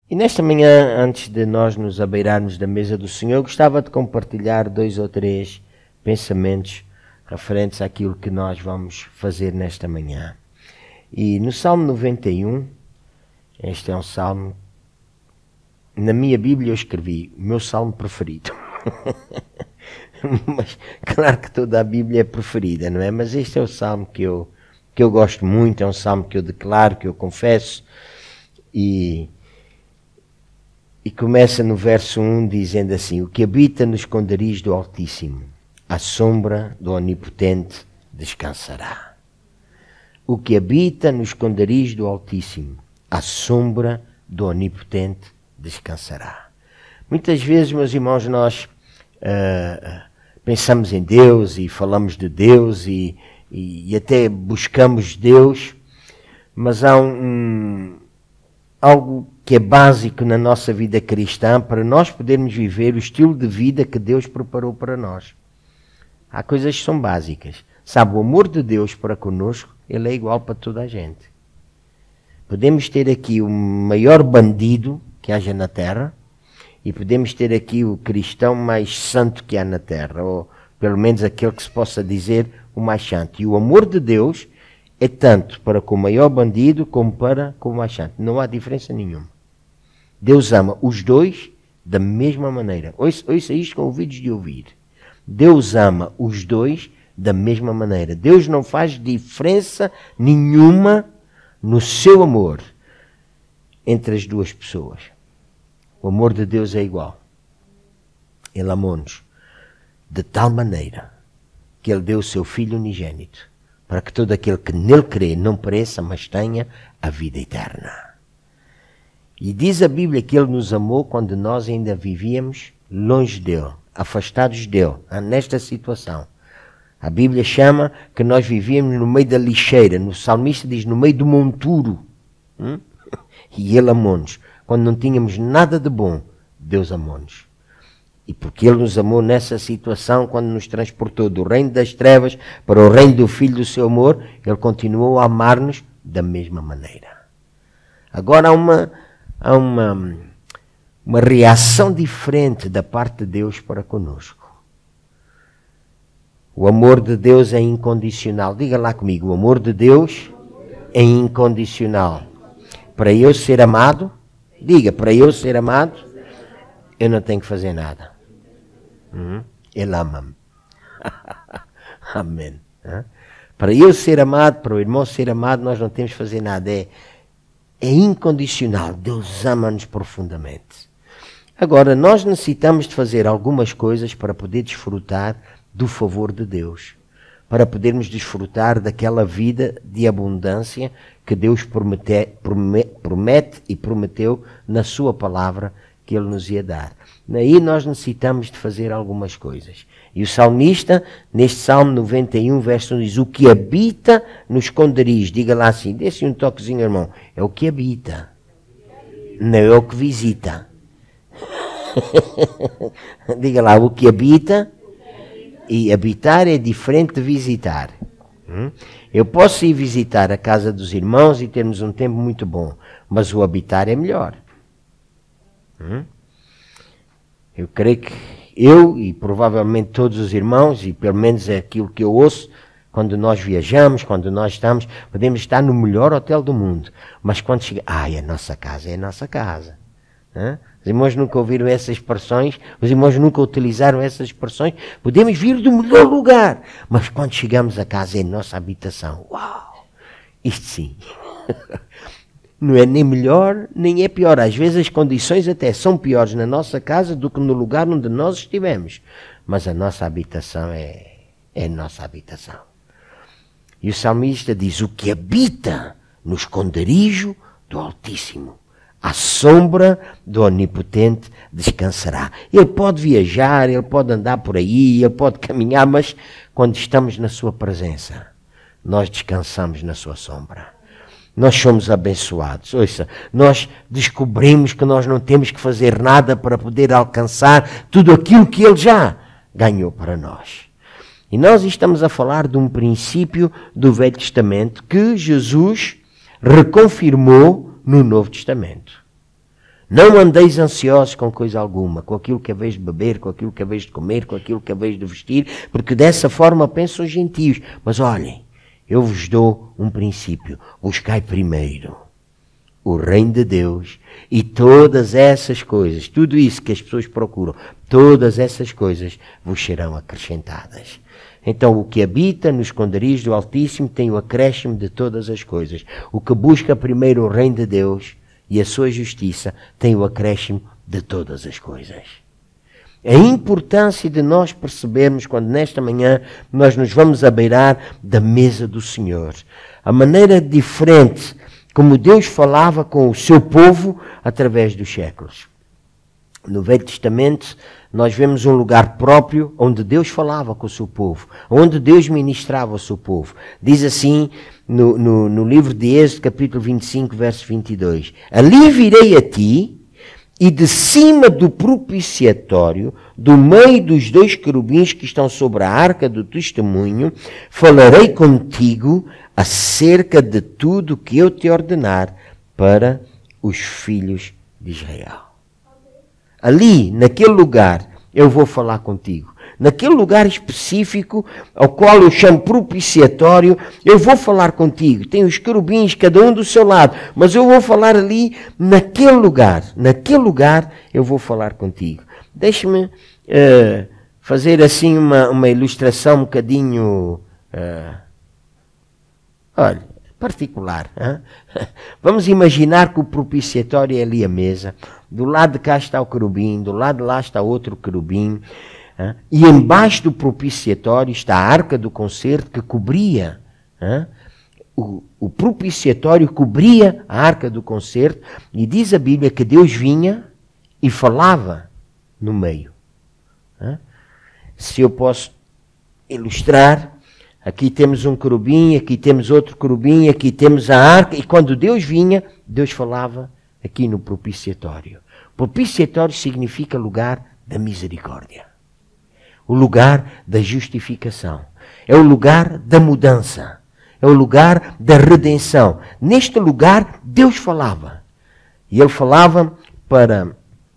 E nesta manhã, antes de nós nos abeirarmos da mesa do Senhor, gostava de compartilhar 2 ou 3 pensamentos referentes àquilo que nós vamos fazer nesta manhã. E no Salmo 91, este é um salmo, na minha Bíblia eu escrevi, o meu salmo preferido. Mas claro que toda a Bíblia é preferida, não é? Mas este é o salmo que eu gosto muito, é um salmo que eu declaro, que eu confesso, e começa no verso 1 dizendo assim: o que habita no esconderijo do Altíssimo, à sombra do Onipotente descansará. O que habita no esconderijo do Altíssimo, à sombra do Onipotente descansará. Muitas vezes, meus irmãos, nós pensamos em Deus e falamos de Deus e até buscamos Deus, mas há algo que é básico na nossa vida cristã para nós podermos viver o estilo de vida que Deus preparou para nós. Há coisas que são básicas. Sabe, o amor de Deus para conosco, ele é igual para toda a gente. Podemos ter aqui o maior bandido que haja na terra e podemos ter aqui o cristão mais santo que há na terra, ou pelo menos aquele que se possa dizer o mais santo. E o amor de Deus é tanto para com o maior bandido como para com o mais santo. Não há diferença nenhuma. Deus ama os dois da mesma maneira. Ouça isto com ouvidos de ouvir. Deus ama os dois da mesma maneira. Deus não faz diferença nenhuma no seu amor entre as duas pessoas. O amor de Deus é igual. Ele amou-nos de tal maneira que Ele deu o seu Filho unigênito para que todo aquele que nele crê não pereça, mas tenha a vida eterna. E diz a Bíblia que Ele nos amou quando nós ainda vivíamos longe dEle, afastados dEle, nesta situação. A Bíblia chama que nós vivíamos no meio da lixeira. No salmista diz no meio do monturo. E Ele amou-nos. Quando não tínhamos nada de bom, Deus amou-nos. E porque Ele nos amou nessa situação, quando nos transportou do reino das trevas para o reino do Filho do seu amor, Ele continuou a amar-nos da mesma maneira. Agora há uma reação diferente da parte de Deus para conosco. O amor de Deus é incondicional. Diga lá comigo, o amor de Deus é incondicional. Para eu ser amado, diga, para eu ser amado, eu não tenho que fazer nada. Ele ama-me. Amém. Para eu ser amado, para o irmão ser amado, nós não temos que fazer nada. É incondicional. Deus ama-nos profundamente. Agora, nós necessitamos de fazer algumas coisas para poder desfrutar do favor de Deus. Para podermos desfrutar daquela vida de abundância que Deus promete e prometeu na sua palavra que Ele nos ia dar. Aí nós necessitamos de fazer algumas coisas. E o salmista, neste Salmo 91, verso 1, diz: o que habita no esconderijo. Diga lá assim, dê-se um toquezinho, irmão. É o que habita, não é o que visita. Diga lá, o que habita. E habitar é diferente de visitar. Eu posso ir visitar a casa dos irmãos e termos um tempo muito bom, mas o habitar é melhor. Eu creio que eu e provavelmente todos os irmãos, e pelo menos é aquilo que eu ouço, quando nós viajamos, quando nós estamos, podemos estar no melhor hotel do mundo, mas quando chega, é a nossa casa, é a nossa casa. Os irmãos nunca ouviram essas expressões, os irmãos nunca utilizaram essas expressões. Podemos vir do melhor lugar, mas quando chegamos a casa é a nossa habitação. Uau! Isto sim. Não é nem melhor, nem é pior. Às vezes as condições até são piores na nossa casa do que no lugar onde nós estivemos. Mas a nossa habitação é a nossa habitação. E o salmista diz: o que habita no esconderijo do Altíssimo, à sombra do Onipotente descansará. Ele pode viajar, ele pode andar por aí, ele pode caminhar, mas quando estamos na sua presença, nós descansamos na sua sombra. Nós somos abençoados. Ouça, nós descobrimos que nós não temos que fazer nada para poder alcançar tudo aquilo que Ele já ganhou para nós. E nós estamos a falar de um princípio do Velho Testamento que Jesus reconfirmou no Novo Testamento. Não andeis ansiosos com coisa alguma, com aquilo que haveis de beber, com aquilo que haveis de comer, com aquilo que haveis de vestir, porque dessa forma pensam os gentios. Mas olhem, eu vos dou um princípio. Buscai primeiro o reino de Deus e todas essas coisas, tudo isso que as pessoas procuram, todas essas coisas vos serão acrescentadas. Então o que habita no esconderijo do Altíssimo tem o acréscimo de todas as coisas. O que busca primeiro o reino de Deus e a sua justiça tem o acréscimo de todas as coisas. A importância de nós percebermos quando nesta manhã nós nos vamos abeirar da mesa do Senhor. A maneira diferente como Deus falava com o seu povo através dos séculos. No Velho Testamento nós vemos um lugar próprio onde Deus falava com o seu povo, onde Deus ministrava o seu povo. Diz assim no livro de Êxodo, capítulo 25, verso 22. Ali virei a ti, e de cima do propiciatório, do meio dos dois querubins que estão sobre a arca do testemunho, falarei contigo acerca de tudo que eu te ordenar para os filhos de Israel. Ali, naquele lugar, eu vou falar contigo. Naquele lugar específico, ao qual eu chamo propiciatório, eu vou falar contigo. Tem os querubins, cada um do seu lado, mas eu vou falar ali, naquele lugar. Naquele lugar, eu vou falar contigo. Deixe-me fazer assim uma ilustração um bocadinho, particular. Hein? Vamos imaginar que o propiciatório é ali a mesa. Do lado de cá está o querubim, do lado de lá está outro querubim. E embaixo do propiciatório está a arca do concerto que cobria. O propiciatório cobria a arca do concerto. E diz a Bíblia que Deus vinha e falava no meio. Se eu posso ilustrar, aqui temos um querubim, aqui temos outro querubim, aqui temos a arca. E quando Deus vinha, Deus falava aqui no propiciatório. Propiciatório significa lugar da misericórdia. O lugar da justificação. É o lugar da mudança. É o lugar da redenção. Neste lugar, Deus falava. E Ele falava para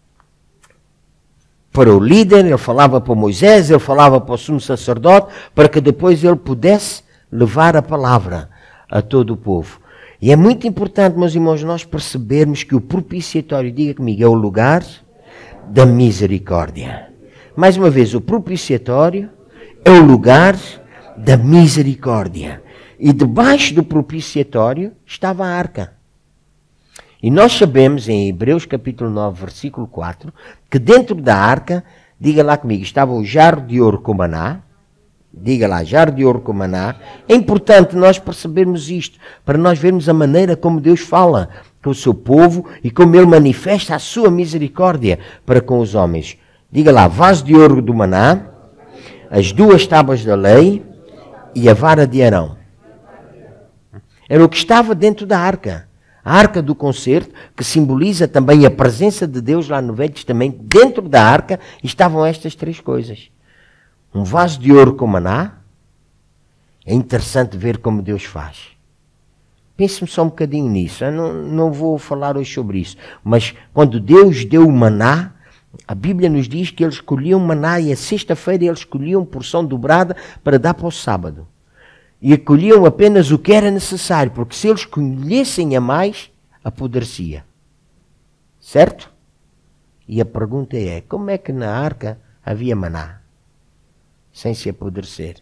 o líder, Ele falava para Moisés, Ele falava para o sumo sacerdote, para que depois Ele pudesse levar a palavra a todo o povo. E é muito importante, meus irmãos, nós percebermos que o propiciatório, diga comigo, é o lugar da misericórdia. Mais uma vez, o propiciatório é o lugar da misericórdia. E debaixo do propiciatório estava a arca. E nós sabemos, em Hebreus capítulo 9, versículo 4, que dentro da arca, diga lá comigo, estava o jarro de ouro com maná. Diga lá, jarro de ouro com maná. É importante nós percebermos isto, para nós vermos a maneira como Deus fala com o seu povo e como Ele manifesta a sua misericórdia para com os homens. Diga lá, vaso de ouro do maná, as duas tábuas da lei e a vara de Arão. Era o que estava dentro da arca. A arca do concerto, que simboliza também a presença de Deus lá no Velho Testamento. Dentro da arca estavam estas três coisas. Um vaso de ouro com maná. É interessante ver como Deus faz. Pense-me só um bocadinho nisso. Eu não vou falar hoje sobre isso. Mas quando Deus deu o maná, a Bíblia nos diz que eles escolhiam maná e a sexta-feira eles escolhiam porção dobrada para dar para o sábado. E colhiam apenas o que era necessário, porque se eles colhessem a mais, apodrecia. Certo? E a pergunta é, como é que na arca havia maná? Sem se apodrecer.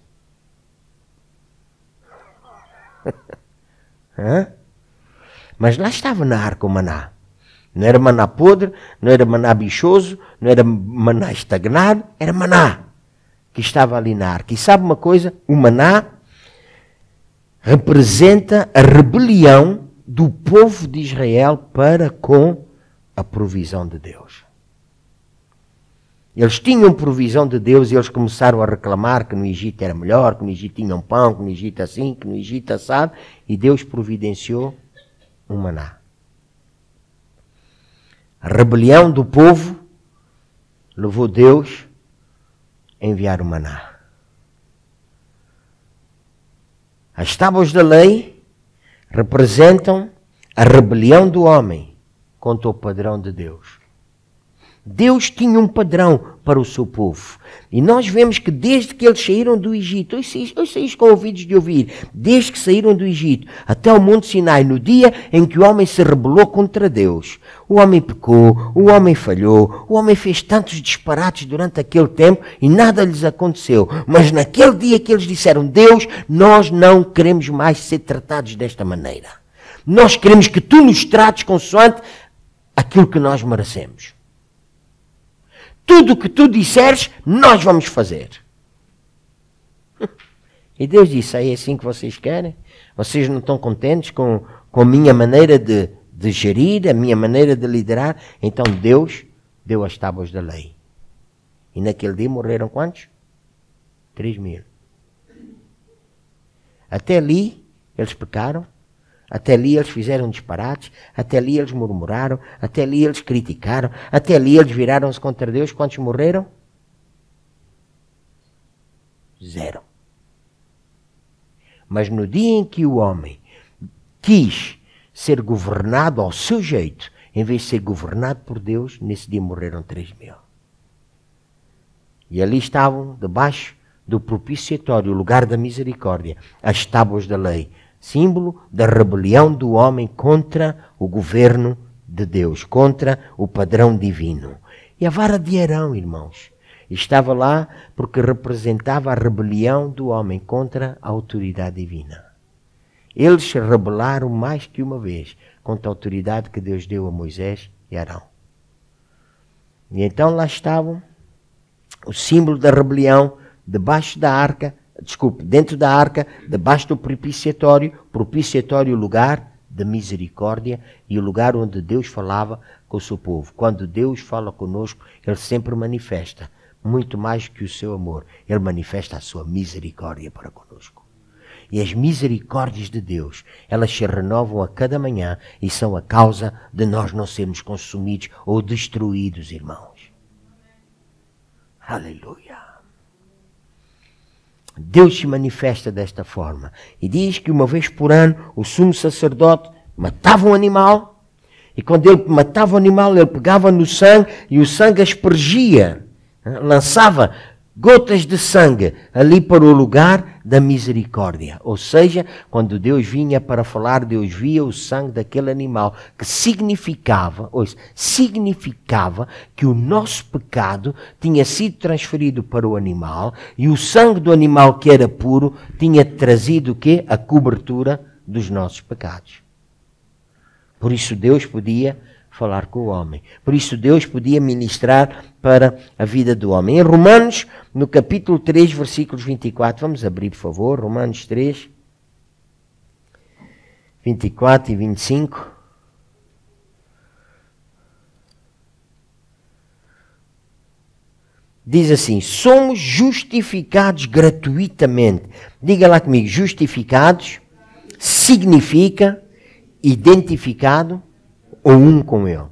Mas lá estava na arca o maná. Não era maná podre, não era maná bichoso, não era maná estagnado, era maná que estava ali na arca. E sabe uma coisa? O maná representa a rebelião do povo de Israel para com a provisão de Deus. Eles tinham provisão de Deus e eles começaram a reclamar que no Egito era melhor, que no Egito tinham pão, que no Egito assim, que no Egito assado, e Deus providenciou um maná. A rebelião do povo levou Deus a enviar o maná. As tábuas da lei representam a rebelião do homem contra o padrão de Deus. Deus tinha um padrão para o seu povo. E nós vemos que desde que eles saíram do Egito, ouça isto com ouvidos de ouvir, desde que saíram do Egito até o Monte Sinai, no dia em que o homem se rebelou contra Deus, o homem pecou, o homem falhou, o homem fez tantos disparates durante aquele tempo e nada lhes aconteceu. Mas naquele dia que eles disseram, Deus, nós não queremos mais ser tratados desta maneira. Nós queremos que tu nos trates consoante aquilo que nós merecemos. Tudo o que tu disseres, nós vamos fazer. E Deus disse, é assim que vocês querem? Vocês não estão contentes com a minha maneira de gerir, a minha maneira de liderar? Então Deus deu as tábuas da lei. E naquele dia morreram quantos? 3.000. Até ali eles pecaram. Até ali eles fizeram disparates, até ali eles murmuraram, até ali eles criticaram, até ali eles viraram-se contra Deus. Quantos morreram? 0. Mas no dia em que o homem quis ser governado ao seu jeito, em vez de ser governado por Deus, nesse dia morreram 3.000. E ali estavam, debaixo do propiciatório, o lugar da misericórdia, as tábuas da lei, símbolo da rebelião do homem contra o governo de Deus, contra o padrão divino. E a vara de Arão, irmãos, estava lá porque representava a rebelião do homem contra a autoridade divina. Eles se rebelaram mais que uma vez contra a autoridade que Deus deu a Moisés e Arão. E então lá estavam o símbolo da rebelião debaixo da arca, dentro da arca, debaixo do propiciatório, lugar de misericórdia e o lugar onde Deus falava com o seu povo. Quando Deus fala conosco, Ele sempre manifesta, muito mais que o seu amor, Ele manifesta a sua misericórdia para conosco. E as misericórdias de Deus, elas se renovam a cada manhã e são a causa de nós não sermos consumidos ou destruídos, irmãos. Aleluia. Deus se manifesta desta forma. E diz que uma vez por ano o sumo sacerdote matava um animal. E quando ele matava o animal, ele pegava no sangue e o sangue aspergia. Lançava gotas de sangue ali para o lugar da misericórdia. Ou seja, quando Deus vinha para falar, Deus via o sangue daquele animal, que significava que o nosso pecado tinha sido transferido para o animal e o sangue do animal, que era puro, tinha trazido o quê? A cobertura dos nossos pecados. Por isso Deus podia falar com o homem. Por isso Deus podia ministrar para a vida do homem. Em Romanos, no capítulo 3, versículos 24, vamos abrir, por favor, Romanos 3, 24 e 25. Diz assim, somos justificados gratuitamente. Diga lá comigo, justificados significa identificado ou um com Ele.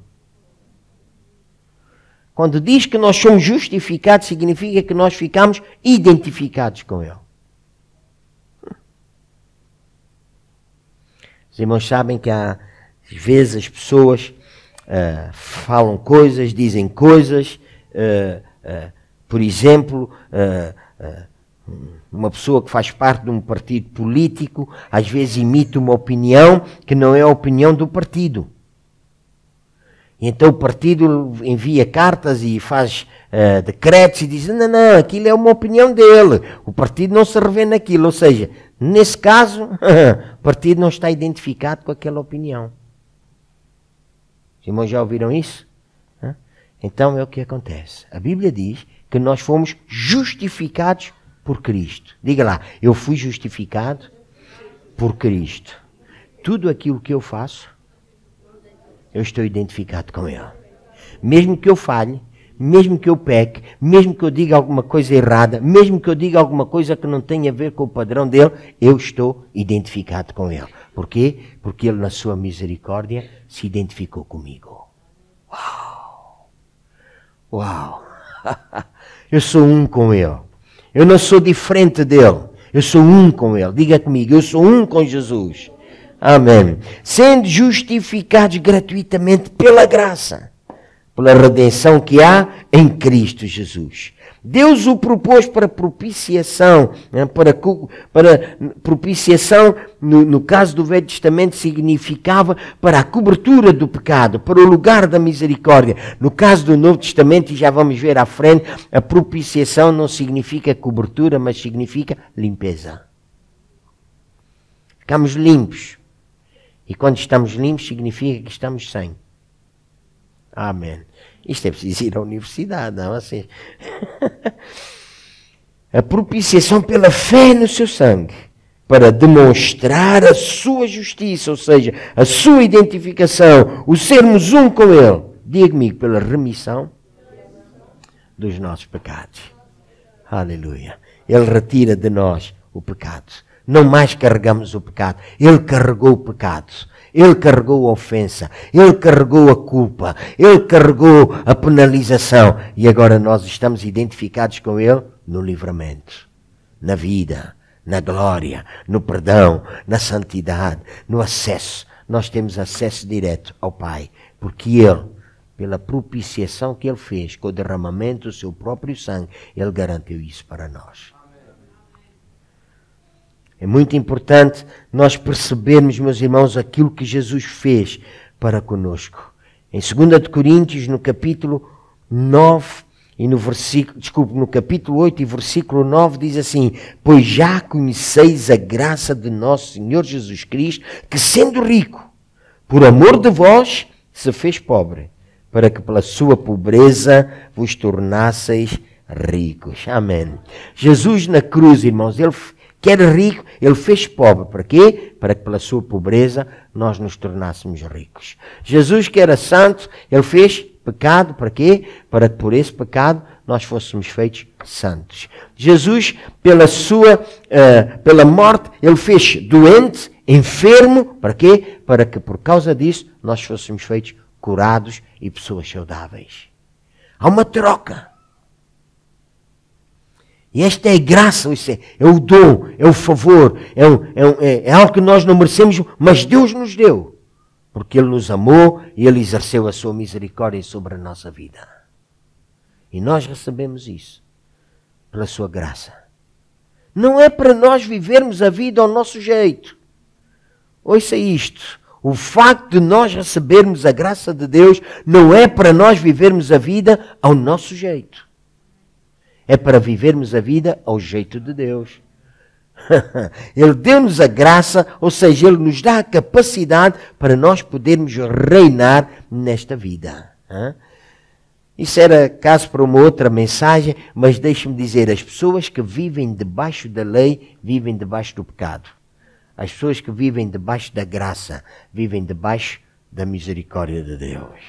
Quando diz que nós somos justificados, significa que nós ficamos identificados com Ele. Os irmãos sabem que às vezes as pessoas falam coisas, dizem coisas, por exemplo, uma pessoa que faz parte de um partido político, às vezes imita uma opinião que não é a opinião do partido. E então o partido envia cartas e faz decretos e diz, não, aquilo é uma opinião dele. O partido não se revê naquilo. Ou seja, nesse caso, o partido não está identificado com aquela opinião. Os irmãos já ouviram isso? Então é o que acontece. A Bíblia diz que nós fomos justificados por Cristo. Diga lá, eu fui justificado por Cristo. Tudo aquilo que eu faço, eu estou identificado com Ele. Mesmo que eu falhe, mesmo que eu peque, mesmo que eu diga alguma coisa errada, mesmo que eu diga alguma coisa que não tenha a ver com o padrão dele, eu estou identificado com Ele. Por quê? Porque Ele, na sua misericórdia, se identificou comigo. Uau! Uau! Eu sou um com Ele. Eu não sou diferente dele. Eu sou um com Ele. Diga comigo, eu sou um com Jesus. Amém. Sendo justificados gratuitamente pela graça, pela redenção que há em Cristo Jesus. Deus o propôs para propiciação, para propiciação, no caso do Velho Testamento, significava para a cobertura do pecado, para o lugar da misericórdia. No caso do Novo Testamento, e já vamos ver à frente, a propiciação não significa cobertura, mas significa limpeza. Ficamos limpos. E quando estamos limpos, significa que estamos sem. Amém. Isto é preciso ir à universidade, não assim? A propiciação pela fé no seu sangue, para demonstrar a sua justiça, ou seja, a sua identificação, o sermos um com Ele. Diga comigo, pela remissão dos nossos pecados. Aleluia. Ele retira de nós o pecado. Não mais carregamos o pecado. Ele carregou o pecado. Ele carregou a ofensa. Ele carregou a culpa. Ele carregou a penalização. E agora nós estamos identificados com Ele no livramento, na vida, na glória, no perdão, na santidade, no acesso. Nós temos acesso direto ao Pai. Porque Ele, pela propiciação que Ele fez, com o derramamento do seu próprio sangue, Ele garantiu isso para nós. É muito importante nós percebermos, meus irmãos, aquilo que Jesus fez para conosco. Em 2 Coríntios, no capítulo 9, e no capítulo 8 e versículo 9, diz assim: pois já conheceis a graça de nosso Senhor Jesus Cristo, que sendo rico, por amor de vós, se fez pobre, para que pela sua pobreza vos tornasseis ricos. Amém. Jesus na cruz, irmãos, Ele que era rico, Ele fez pobre. Para quê? Para que pela sua pobreza nós nos tornássemos ricos. Jesus que era santo, Ele fez pecado. Para quê? Para que por esse pecado nós fôssemos feitos santos. Jesus, pela morte, Ele fez doente, enfermo. Para quê? Para que por causa disso nós fôssemos feitos curados e pessoas saudáveis. Há uma troca. E esta é a graça, é o dom, é o favor, é algo que nós não merecemos, mas Deus nos deu. Porque Ele nos amou e Ele exerceu a sua misericórdia sobre a nossa vida. E nós recebemos isso pela sua graça. Não é para nós vivermos a vida ao nosso jeito. Ouça isto. O facto de nós recebermos a graça de Deus não é para nós vivermos a vida ao nosso jeito. É para vivermos a vida ao jeito de Deus. Ele deu-nos a graça, ou seja, Ele nos dá a capacidade para nós podermos reinar nesta vida. Isso era caso para uma outra mensagem, mas deixe-me dizer, as pessoas que vivem debaixo da lei, vivem debaixo do pecado. As pessoas que vivem debaixo da graça, vivem debaixo da misericórdia de Deus.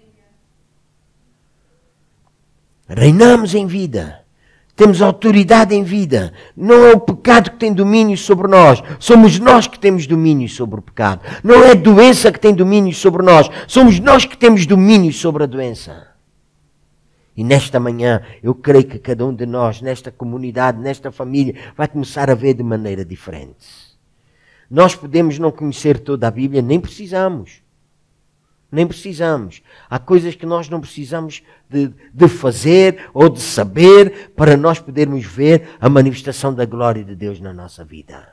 Reinamos em vida. Temos autoridade em vida. Não é o pecado que tem domínio sobre nós. Somos nós que temos domínio sobre o pecado. Não é a doença que tem domínio sobre nós. Somos nós que temos domínio sobre a doença. E nesta manhã, eu creio que cada um de nós, nesta comunidade, nesta família, vai começar a ver de maneira diferente. Nós podemos não conhecer toda a Bíblia, nem precisamos. Nem precisamos. Há coisas que nós não precisamos de fazer ou de saber para nós podermos ver a manifestação da glória de Deus na nossa vida.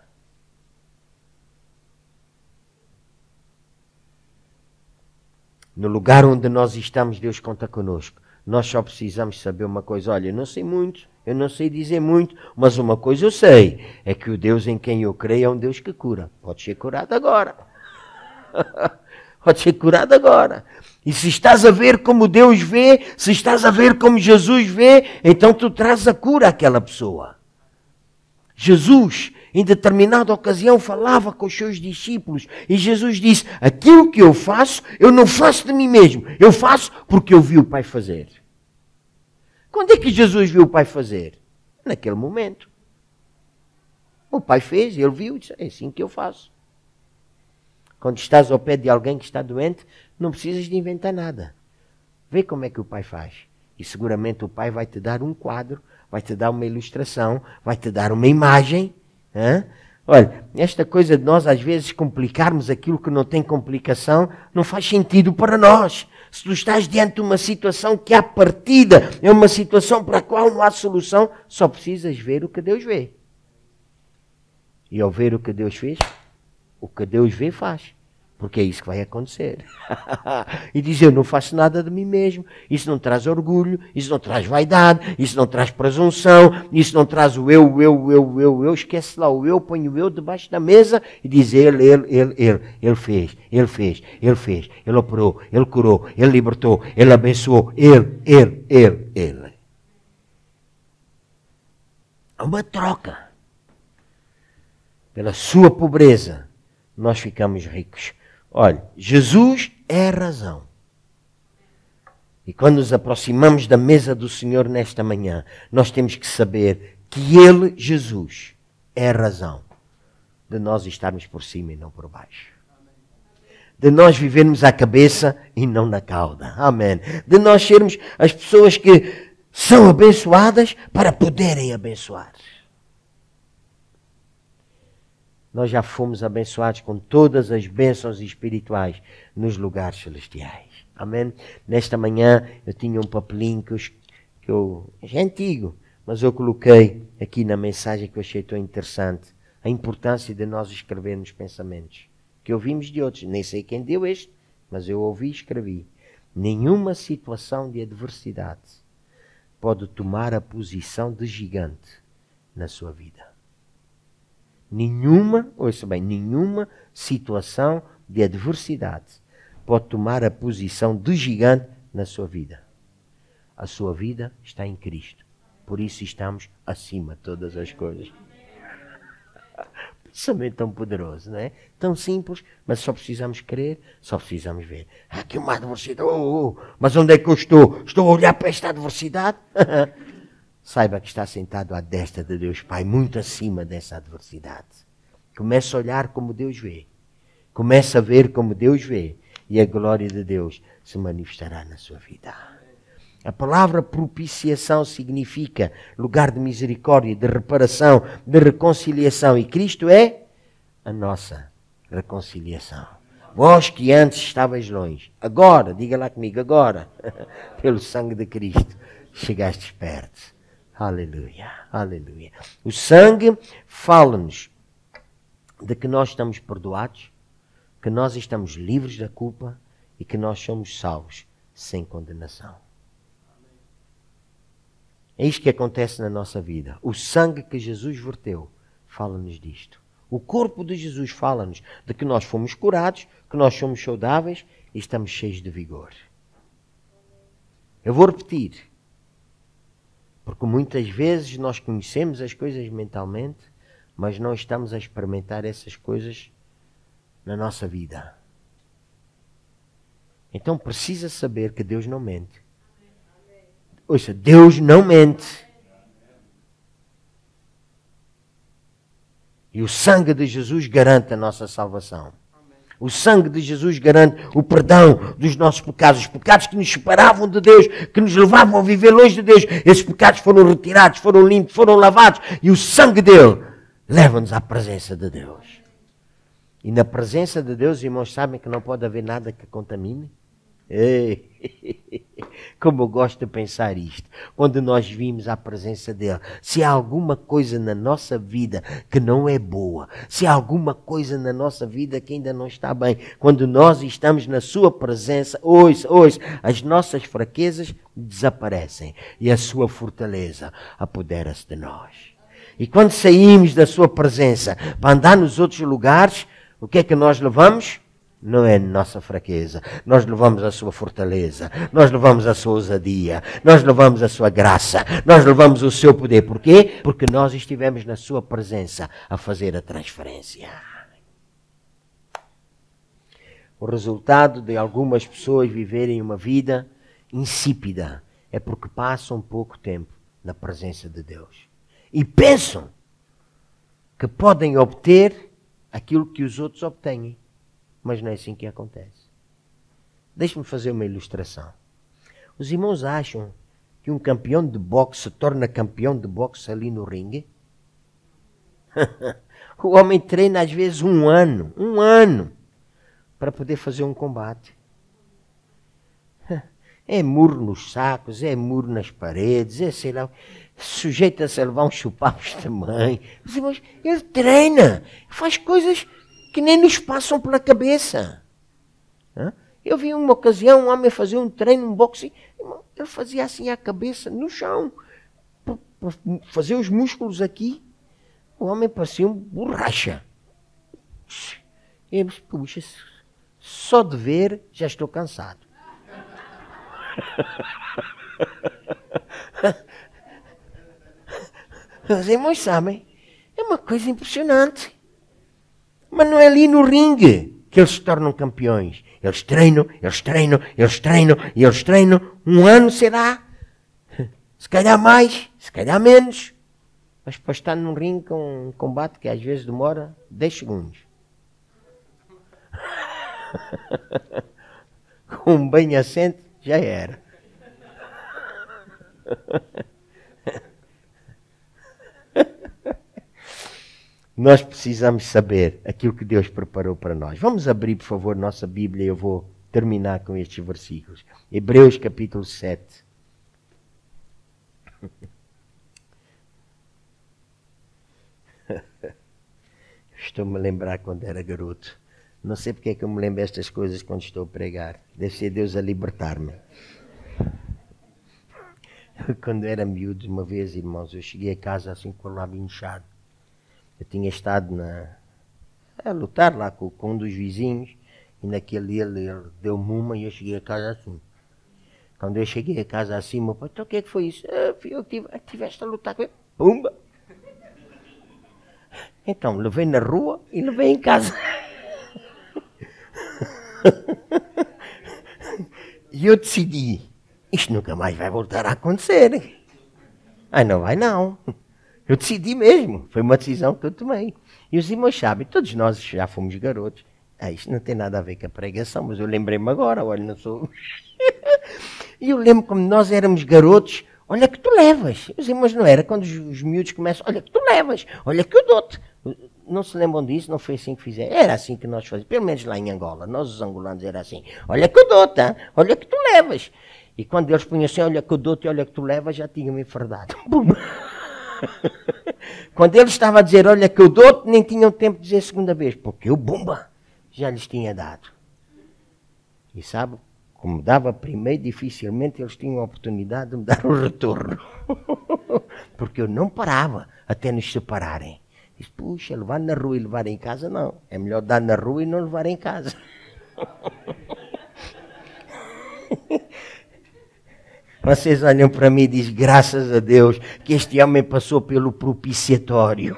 No lugar onde nós estamos, Deus conta conosco. Nós só precisamos saber uma coisa. Olha, eu não sei muito, eu não sei dizer muito, mas uma coisa eu sei, é que o Deus em quem eu creio é um Deus que cura. Pode ser curado agora. Pode ser curado agora. E se estás a ver como Deus vê, se estás a ver como Jesus vê, então tu traz a cura àquela pessoa. Jesus, em determinada ocasião, falava com os seus discípulos. E Jesus disse, aquilo que eu faço, eu não faço de mim mesmo. Eu faço porque eu vi o Pai fazer. Quando é que Jesus viu o Pai fazer? Naquele momento. O Pai fez, ele viu e disse, é assim que eu faço. Quando estás ao pé de alguém que está doente, não precisas de inventar nada. Vê como é que o Pai faz. E seguramente o Pai vai te dar um quadro, vai te dar uma ilustração, vai te dar uma imagem, Olha, esta coisa de nós às vezes complicarmos aquilo que não tem complicação, não faz sentido para nós. Se tu estás diante de uma situação que à partida é uma situação para a qual não há solução, só precisas ver o que Deus vê. E ao ver o que Deus fez, o que Deus vê faz. Porque é isso que vai acontecer. E dizer, eu não faço nada de mim mesmo. Isso não traz orgulho, isso não traz vaidade, isso não traz presunção, isso não traz o eu. Esquece lá o eu, põe o eu debaixo da mesa e diz, ele fez, ele operou, ele curou, ele libertou, ele abençoou, ele. É uma troca. Pela sua pobreza, nós ficamos ricos. Olha, Jesus é a razão. E quando nos aproximamos da mesa do Senhor nesta manhã, nós temos que saber que Ele, Jesus, é a razão de nós estarmos por cima e não por baixo. De nós vivermos à cabeça e não na cauda. Amém. De nós sermos as pessoas que são abençoadas para poderem abençoar. Nós já fomos abençoados com todas as bênçãos espirituais nos lugares celestiais. Amém? Nesta manhã eu tinha um papelinho que é antigo, mas eu coloquei aqui na mensagem que eu achei tão interessante. A importância de nós escrevermos pensamentos. Que ouvimos de outros. Nem sei quem deu este, mas eu ouvi e escrevi. Nenhuma situação de adversidade pode tomar a posição de gigante na sua vida. Ouça bem, nenhuma situação de adversidade pode tomar a posição de gigante na sua vida. A sua vida está em Cristo. Por isso estamos acima de todas as coisas. Pensamento tão poderoso, não é? Tão simples, mas só precisamos crer, só precisamos ver. Há aqui uma adversidade. Mas onde é que eu estou? Estou a olhar para esta adversidade? Saiba que está sentado à destra de Deus Pai, muito acima dessa adversidade. Comece a olhar como Deus vê. Comece a ver como Deus vê. E a glória de Deus se manifestará na sua vida. A palavra propiciação significa lugar de misericórdia, de reparação, de reconciliação. E Cristo é a nossa reconciliação. Vós que antes estavais longe, agora, diga lá comigo, agora, pelo sangue de Cristo, chegastes perto. Aleluia, aleluia. O sangue fala-nos de que nós estamos perdoados, que nós estamos livres da culpa e que nós somos salvos sem condenação. É isto que acontece na nossa vida. O sangue que Jesus verteu fala-nos disto. O corpo de Jesus fala-nos de que nós fomos curados, que nós somos saudáveis e estamos cheios de vigor. Eu vou repetir. Porque muitas vezes nós conhecemos as coisas mentalmente, mas não estamos a experimentar essas coisas na nossa vida. Então precisa saber que Deus não mente. Ouça, Deus não mente. E o sangue de Jesus garante a nossa salvação. O sangue de Jesus garante o perdão dos nossos pecados. Os pecados que nos separavam de Deus, que nos levavam a viver longe de Deus. Esses pecados foram retirados, foram limpos, foram lavados. E o sangue dele leva-nos à presença de Deus. E na presença de Deus, os irmãos sabem que não pode haver nada que contamine. Ei, como eu gosto de pensar isto. Quando nós vimos a presença dele, se há alguma coisa na nossa vida que não é boa, se há alguma coisa na nossa vida que ainda não está bem, quando nós estamos na sua presença, ouça, as nossas fraquezas desaparecem e a sua fortaleza apodera-se de nós. E quando saímos da sua presença para andar nos outros lugares, o que é que nós levamos? Não é nossa fraqueza. Nós levamos a sua fortaleza. Nós levamos a sua ousadia. Nós levamos a sua graça. Nós levamos o seu poder. Por quê? Porque nós estivemos na sua presença a fazer a transferência. O resultado de algumas pessoas viverem uma vida insípida é porque passam pouco tempo na presença de Deus. E pensam que podem obter aquilo que os outros obtêm. Mas não é assim que acontece. Deixe-me fazer uma ilustração. Os irmãos acham que um campeão de boxe se torna campeão de boxe ali no ringue? O homem treina às vezes um ano, para poder fazer um combate. É murro nos sacos, é murro nas paredes, é sei lá, sujeita-se a levar uns chupapos também. Mas ele treina, faz coisas que nem nos passam pela cabeça. Eu vi uma ocasião um homem fazer um treino, um boxe, ele fazia assim a cabeça no chão, para fazer os músculos aqui. O homem parecia um borracha. Eu disse, puxa, só de ver já estou cansado. Os irmãos sabem, é uma coisa impressionante. Mas não é ali no ringue que eles se tornam campeões. Eles treinam. Um ano será, se calhar mais, se calhar menos. Mas para estar num ringue com um combate que às vezes demora 10 segundos. Com um bem assente, já era. Nós precisamos saber aquilo que Deus preparou para nós. Vamos abrir, por favor, nossa Bíblia e eu vou terminar com estes versículos. Hebreus capítulo 7. Estou-me a lembrar quando era garoto. Não sei porque é que eu me lembro destas coisas quando estou a pregar. Deve ser Deus a libertar-me. Quando era miúdo, uma vez, irmãos, eu cheguei a casa assim com o lábio inchado. Eu tinha estado a lutar lá com um dos vizinhos e naquele dia ele deu-me uma e eu cheguei a casa assim. Quando eu cheguei a casa assim, meu pai, então o que é que foi isso? Fui eu que tiveste a lutar com ele. Pumba! Então, levei na rua e levei em casa. E eu decidi, isto nunca mais vai voltar a acontecer. Ai, não vai não. Eu decidi mesmo, foi uma decisão que eu tomei. E os irmãos sabem, todos nós já fomos garotos. Isto não tem nada a ver com a pregação, mas eu lembrei-me agora, olha, não sou... E eu lembro como nós éramos garotos, olha que tu levas. Os irmãos não era, quando os miúdos começam, olha que tu levas, olha que eu dou-te. Não se lembram disso? Não foi assim que fizeram? Era assim que nós fazíamos, pelo menos lá em Angola. Nós os angolanos era assim, olha que eu dou-te, olha que tu levas. E quando eles punham assim, olha que eu dou-te, olha que tu levas, já tinham-me enfardado. Quando ele estava a dizer, olha que eu dou-te, nem tinham tempo de dizer a segunda vez, porque eu, bumba, já lhes tinha dado. E sabe, como dava primeiro, dificilmente eles tinham a oportunidade de me dar o retorno. Porque eu não parava até nos separarem. Disse, puxa, levar na rua e levar em casa, não. É melhor dar na rua e não levar em casa. Vocês olham para mim e dizem, graças a Deus, que este homem passou pelo propiciatório.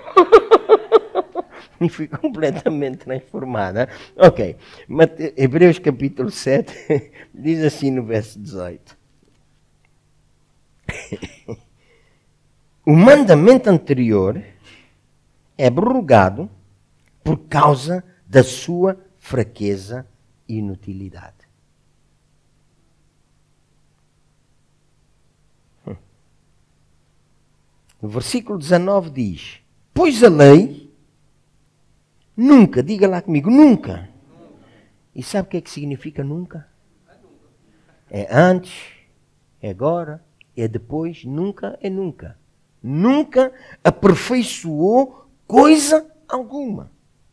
E fui completamente transformada. Ok, Hebreus capítulo 7, diz assim no verso 18. O mandamento anterior é abrogado por causa da sua fraqueza e inutilidade. No versículo 19 diz, pois a lei nunca, diga lá comigo, nunca. E sabe o que é que significa nunca? É antes, é agora, é depois, nunca é nunca. Nunca aperfeiçoou coisa alguma.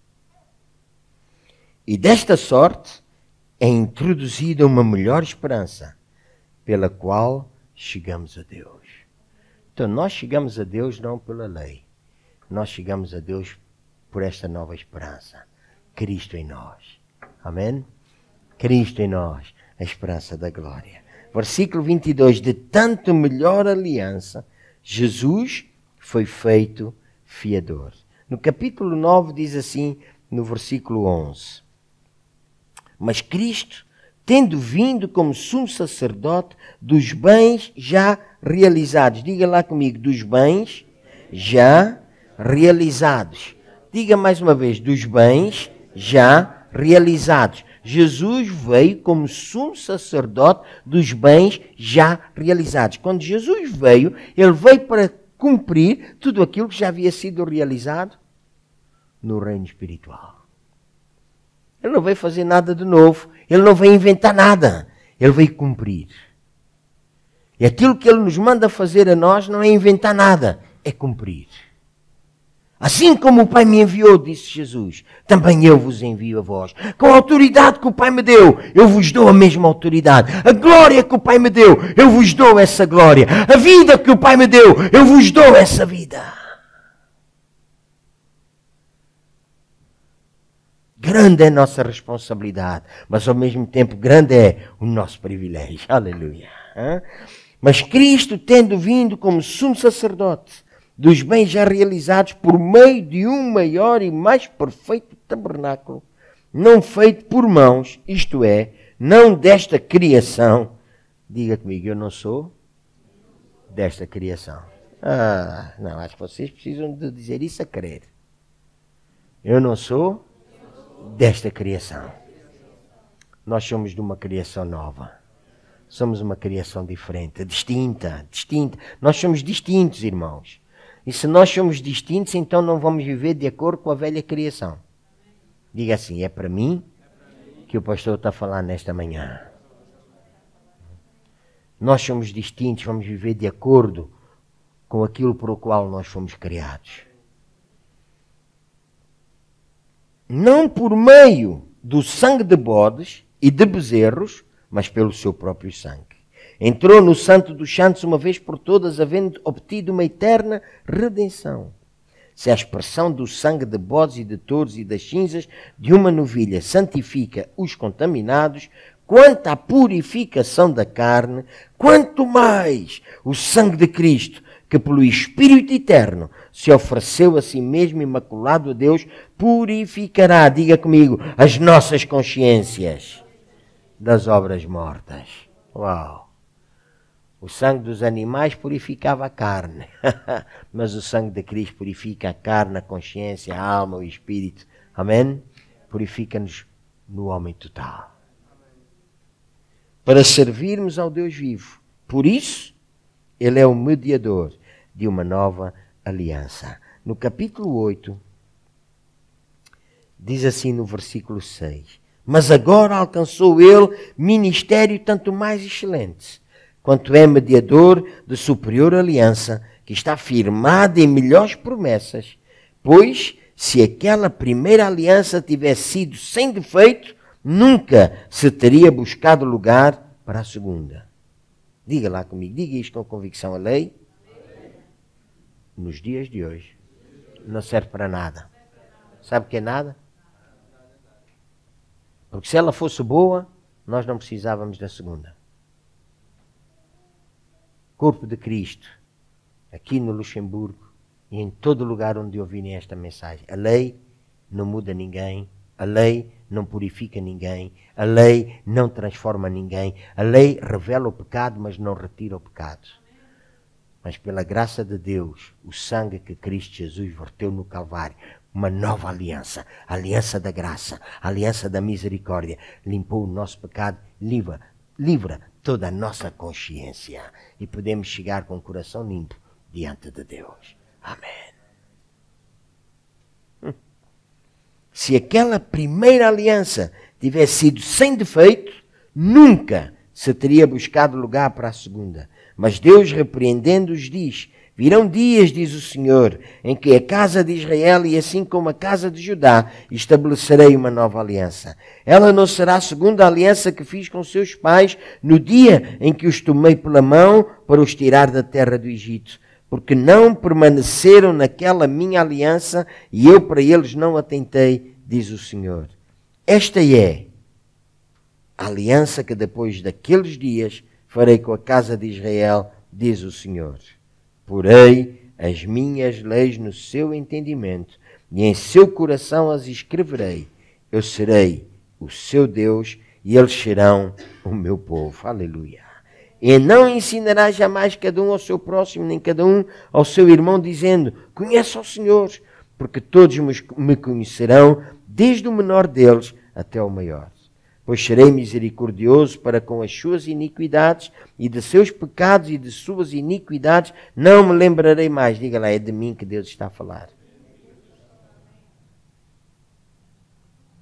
E desta sorte é introduzida uma melhor esperança, pela qual chegamos a Deus. Então nós chegamos a Deus não pela lei. Nós chegamos a Deus por esta nova esperança. Cristo em nós. Amém? Cristo em nós, a esperança da glória. Versículo 22. De tanto melhor aliança, Jesus foi feito fiador. No capítulo 9 diz assim, no versículo 11. Mas Cristo, tendo vindo como sumo sacerdote dos bens já realizados. Diga lá comigo, dos bens já realizados. Diga mais uma vez, dos bens já realizados. Jesus veio como sumo sacerdote dos bens já realizados. Quando Jesus veio, ele veio para cumprir tudo aquilo que já havia sido realizado no reino espiritual. Ele não veio fazer nada de novo, ele não veio inventar nada, ele veio cumprir. E aquilo que ele nos manda fazer a nós não é inventar nada, é cumprir. Assim como o Pai me enviou, disse Jesus, também eu vos envio a vós. Com a autoridade que o Pai me deu, eu vos dou a mesma autoridade. A glória que o Pai me deu, eu vos dou essa glória. A vida que o Pai me deu, eu vos dou essa vida. Grande é a nossa responsabilidade, mas ao mesmo tempo grande é o nosso privilégio. Aleluia. Mas Cristo, tendo vindo como sumo sacerdote dos bens já realizados por meio de um maior e mais perfeito tabernáculo, não feito por mãos, isto é, não desta criação. Diga comigo, eu não sou desta criação. Não, acho que vocês precisam de dizer isso a crer. Eu não sou desta criação. Nós somos de uma criação nova. Somos uma criação diferente, distinta. Nós somos distintos, irmãos. E se nós somos distintos, então não vamos viver de acordo com a velha criação. Diga assim, é para mim que o pastor está a falar nesta manhã. Nós somos distintos, vamos viver de acordo com aquilo por o qual nós fomos criados. Não por meio do sangue de bodes e de bezerros, mas pelo seu próprio sangue. Entrou no Santo dos Santos uma vez por todas, havendo obtido uma eterna redenção. Se a expressão do sangue de bodes e de touros e das cinzas de uma novilha santifica os contaminados, quanto à purificação da carne, quanto mais o sangue de Cristo, que pelo Espírito Eterno se ofereceu a si mesmo imaculado a Deus, purificará, diga comigo, as nossas consciências das obras mortas. Uau! O sangue dos animais purificava a carne, mas o sangue de Cristo purifica a carne, a consciência, a alma, o espírito. Amém? Purifica-nos no homem total. Para servirmos ao Deus vivo. Por isso, Ele é o mediador de uma nova aliança. No capítulo 8, diz assim no versículo 6. Mas agora alcançou Ele ministério tanto mais excelente, quanto é mediador de superior aliança, que está firmada em melhores promessas. Pois, se aquela primeira aliança tivesse sido sem defeito, nunca se teria buscado lugar para a segunda. Diga lá comigo, diga isto com convicção. A lei, nos dias de hoje, não serve para nada. Sabe o que é nada? Porque se ela fosse boa, nós não precisávamos da segunda. Corpo de Cristo, aqui no Luxemburgo e em todo lugar onde ouvirem esta mensagem. A lei não muda ninguém, a lei não purifica ninguém, a lei não transforma ninguém, a lei revela o pecado, mas não retira o pecado. Mas pela graça de Deus, o sangue que Cristo Jesus verteu no Calvário, uma nova aliança, a aliança da graça, a aliança da misericórdia, limpou o nosso pecado, livra toda a nossa consciência e podemos chegar com o coração limpo diante de Deus. Amém. Se aquela primeira aliança tivesse sido sem defeito, nunca se teria buscado lugar para a segunda. Mas Deus, repreendendo-os, diz: virão dias, diz o Senhor, em que a casa de Israel e assim como a casa de Judá estabelecerei uma nova aliança. Ela não será segundo a aliança que fiz com seus pais no dia em que os tomei pela mão para os tirar da terra do Egito, porque não permaneceram naquela minha aliança e eu para eles não atentei, diz o Senhor. Esta é a aliança que depois daqueles dias farei com a casa de Israel, diz o Senhor. Porei as minhas leis no seu entendimento e em seu coração as escreverei. Eu serei o seu Deus e eles serão o meu povo. Aleluia. E não ensinará jamais cada um ao seu próximo, nem cada um ao seu irmão, dizendo: conheça o Senhor, porque todos me conhecerão, desde o menor deles até o maior. Pois serei misericordioso para com as suas iniquidades, e de seus pecados e de suas iniquidades não me lembrarei mais. Diga lá, é de mim que Deus está a falar.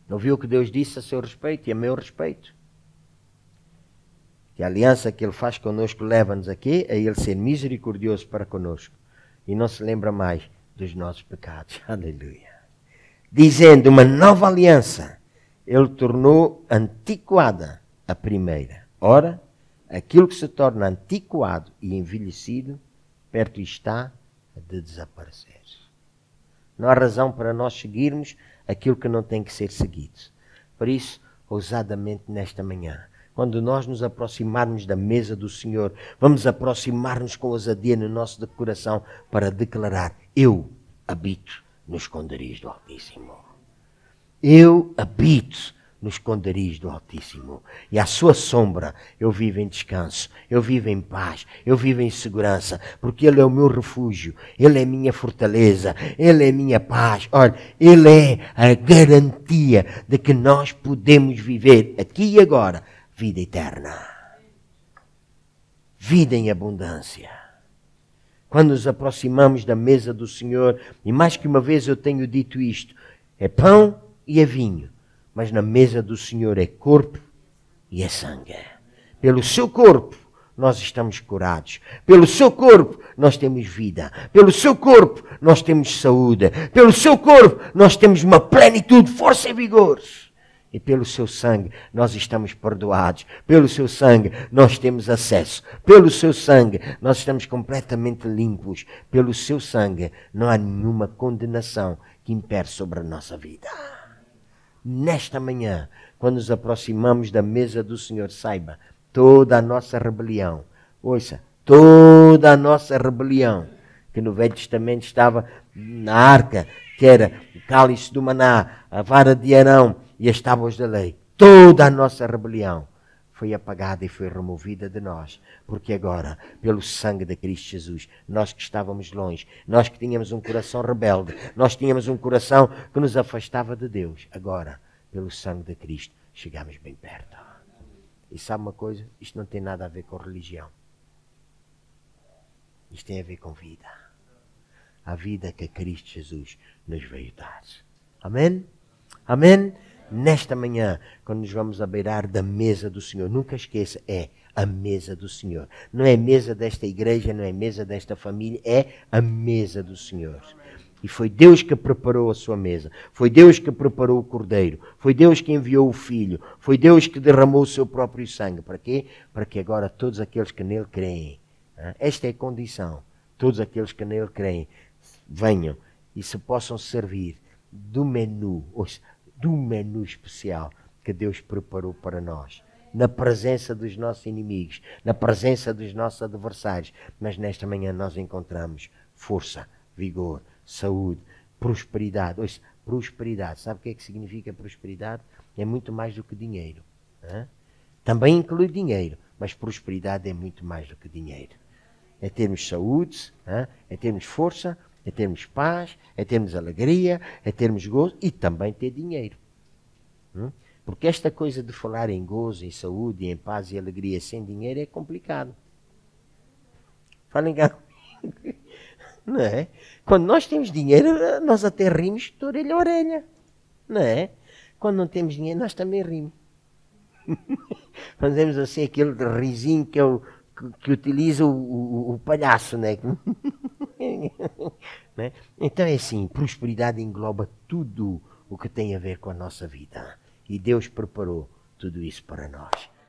Não viu o que Deus disse a seu respeito e a meu respeito? Que a aliança que Ele faz conosco leva-nos aqui a Ele ser misericordioso para conosco. E não se lembra mais dos nossos pecados. Aleluia. Dizendo uma nova aliança, Ele tornou antiquada a primeira. Ora, aquilo que se torna antiquado e envelhecido, perto está de desaparecer. Não há razão para nós seguirmos aquilo que não tem que ser seguido. Por isso, ousadamente nesta manhã, quando nós nos aproximarmos da mesa do Senhor, vamos aproximar-nos com ousadia no nosso coração para declarar: eu habito no esconderijo do Altíssimo. Eu habito no esconderijo do Altíssimo. E à sua sombra eu vivo em descanso, eu vivo em paz, eu vivo em segurança, porque Ele é o meu refúgio, Ele é minha fortaleza, Ele é minha paz. Olha, Ele é a garantia de que nós podemos viver aqui e agora vida eterna. Vida em abundância. Quando nos aproximamos da mesa do Senhor, e mais que uma vez eu tenho dito isto, é pão e é vinho. Mas na mesa do Senhor é corpo e é sangue. Pelo seu corpo nós estamos curados. Pelo seu corpo nós temos vida. Pelo seu corpo nós temos saúde. Pelo seu corpo nós temos uma plenitude, força e vigor. E pelo seu sangue nós estamos perdoados. Pelo seu sangue nós temos acesso. Pelo seu sangue nós estamos completamente limpos. Pelo seu sangue não há nenhuma condenação que impere sobre a nossa vida. Nesta manhã, quando nos aproximamos da mesa do Senhor, saiba, toda a nossa rebelião, ouça, toda a nossa rebelião, que no Velho Testamento estava na arca, que era o cálice do maná, a vara de Arão e as tábuas da lei, toda a nossa rebelião foi apagada e foi removida de nós, porque agora, pelo sangue de Cristo Jesus, nós que estávamos longe, nós que tínhamos um coração rebelde, nós tínhamos um coração que nos afastava de Deus, agora, pelo sangue de Cristo, chegamos bem perto. E sabe uma coisa? Isto não tem nada a ver com religião. Isto tem a ver com vida. A vida que Cristo Jesus nos veio dar. Amém? Amém? Nesta manhã, quando nos vamos abeirar da mesa do Senhor, nunca esqueça, é a mesa do Senhor. Não é a mesa desta igreja, não é a mesa desta família, é a mesa do Senhor. E foi Deus que preparou a sua mesa. Foi Deus que preparou o cordeiro. Foi Deus que enviou o filho. Foi Deus que derramou o seu próprio sangue. Para quê? Para que agora todos aqueles que nele creem, esta é a condição, todos aqueles que nele creem, venham e se possam servir do menu especial que Deus preparou para nós. Na presença dos nossos inimigos, na presença dos nossos adversários. Mas nesta manhã nós encontramos força, vigor, saúde, prosperidade. Ouça, prosperidade. Sabe o que é que significa prosperidade? É muito mais do que dinheiro. Também inclui dinheiro, mas prosperidade é muito mais do que dinheiro. É termos saúde, é termos força, é termos paz, é termos alegria, é termos gozo e também ter dinheiro. Porque esta coisa de falar em gozo, em saúde, em paz e alegria sem dinheiro é complicado. Falem cá. Não é? Quando nós temos dinheiro, nós até rimos de orelha a orelha. Não é? Quando não temos dinheiro, nós também rimos. Fazemos assim aquele risinho que utiliza o palhaço, né? Né? Então é assim, prosperidade engloba tudo o que tem a ver com a nossa vida. E Deus preparou tudo isso para nós.